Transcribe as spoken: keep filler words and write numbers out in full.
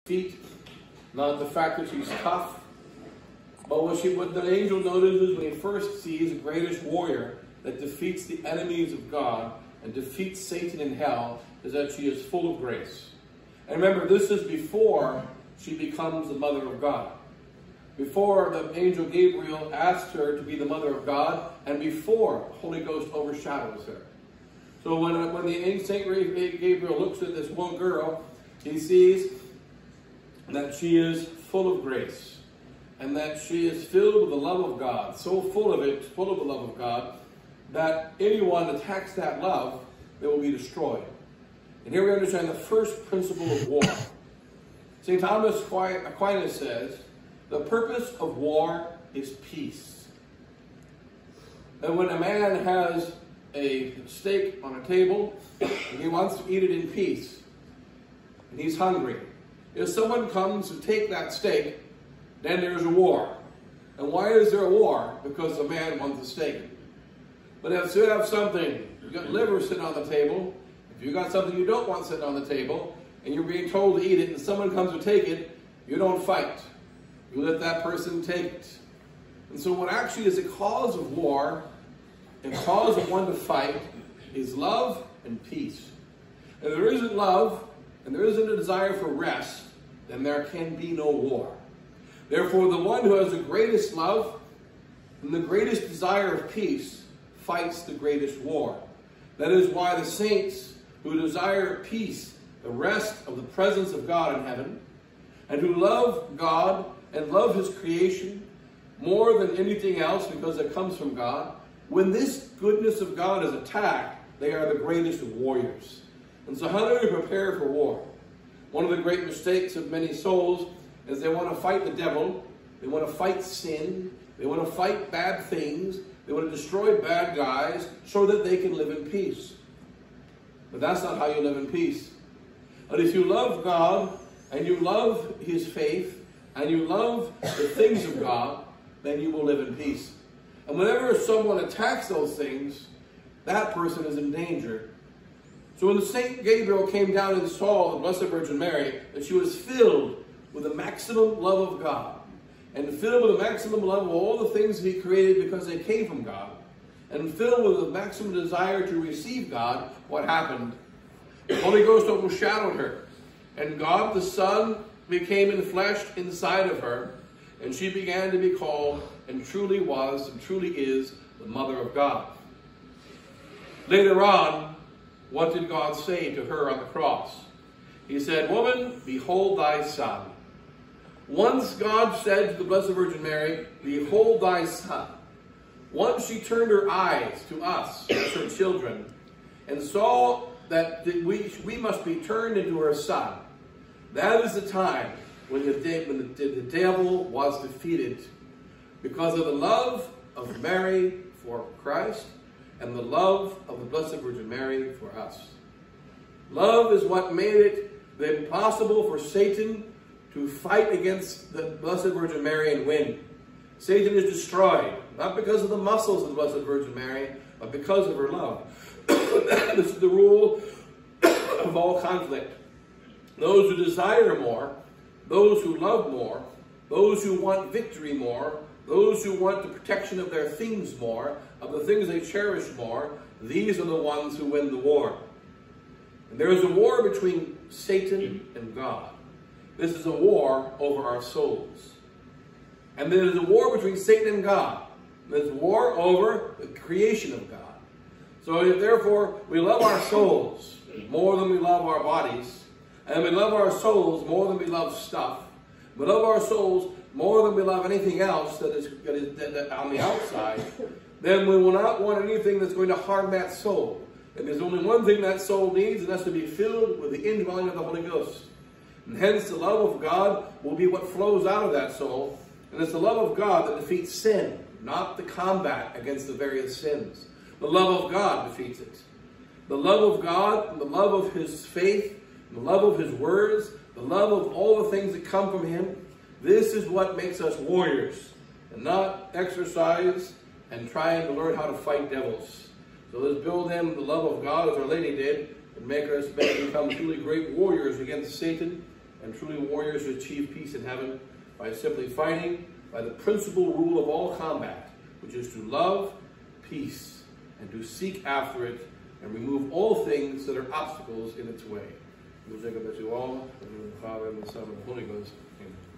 feet, not the fact that she's tough. But what, she, what the angel notices when he first sees the greatest warrior that defeats the enemies of God and defeats Satan in hell is that she is full of grace. And remember, this is before she becomes the mother of God. Before the angel Gabriel asked her to be the mother of God, and before the Holy Ghost overshadows her. So when, when the Saint Gabriel looks at this one girl, he sees that she is full of grace, and that she is filled with the love of God, so full of it, full of the love of God, that anyone attacks that love, they will be destroyed. And here we understand the first principle of war. Saint Thomas Aquinas says, the purpose of war is peace. And when a man has a steak on a table, and he wants to eat it in peace, and he's hungry, if someone comes to take that steak, then there's a war. And why is there a war? Because the man wants the steak. But if you have something, you've got liver sitting on the table, if you've got something you don't want sitting on the table, and you're being told to eat it, and someone comes to take it, you don't fight. You let that person take it. And so what actually is a cause of war, a cause of one to fight, is love and peace. If there isn't love, and there isn't a desire for rest, then there can be no war. Therefore, the one who has the greatest love and the greatest desire of peace fights the greatest war. That is why the saints who desire peace, the rest of the presence of God in heaven, and who love God and love his creation more than anything else because it comes from God, when this goodness of God is attacked, they are the greatest of warriors. And so how do we prepare for war? One of the great mistakes of many souls is they want to fight the devil, they want to fight sin, they want to fight bad things, they want to destroy bad guys so that they can live in peace. But that's not how you live in peace. But if you love God, and you love his faith, and you love the things of God, then you will live in peace. And whenever someone attacks those things, that person is in danger. So when the Saint Gabriel came down and saw the Blessed Virgin Mary, that she was filled with the maximum love of God, and filled with the maximum love of all the things that he created because they came from God, and filled with the maximum desire to receive God, what happened? The Holy Ghost overshadowed her, and God the Son became enfleshed inside of her, and she began to be called, and truly was, and truly is, the Mother of God. Later on, what did God say to her on the cross? He said, "Woman, behold thy son." Once God said to the Blessed Virgin Mary, "Behold thy son." Once she turned her eyes to us, as her children, and saw that we, we must be turned into her son. That is the time when the, when the, the devil was defeated, because of the love of Mary for Christ and the love of the Blessed Virgin Mary for us. Love is what made it impossible for Satan to fight against the Blessed Virgin Mary and win. Satan is destroyed, not because of the muscles of the Blessed Virgin Mary, but because of her love. This is the rule of all conflict. Those who desire more, those who love more, those who want victory more, those who want the protection of their things more, of the things they cherish more, these are the ones who win the war. And there is a war between Satan and God. This is a war over our souls. And there is a war between Satan and God. There's a war over the creation of God. So therefore, we love our souls more than we love our bodies. And we love our souls more than we love stuff. We love our souls more than we love anything else that is, that is that, that on the outside. Then we will not want anything that's going to harm that soul. And there's only one thing that soul needs, and that's to be filled with the indwelling of the Holy Ghost. And hence the love of God will be what flows out of that soul. And it's the love of God that defeats sin, not the combat against the various sins. The love of God defeats it. The love of God, and the love of his faith, and the love of his words, the love of all the things that come from him, this is what makes us warriors, and not exercise and trying to learn how to fight devils. So let's build in the love of God as Our Lady did, and make us become truly great warriors against Satan And truly warriors achieve peace in heaven by simply fighting by the principal rule of all combat, which is to love peace and to seek after it and remove all things that are obstacles in its way. We'll take up to all, in the name of the Father, and the Son, and the Holy Ghost. Amen.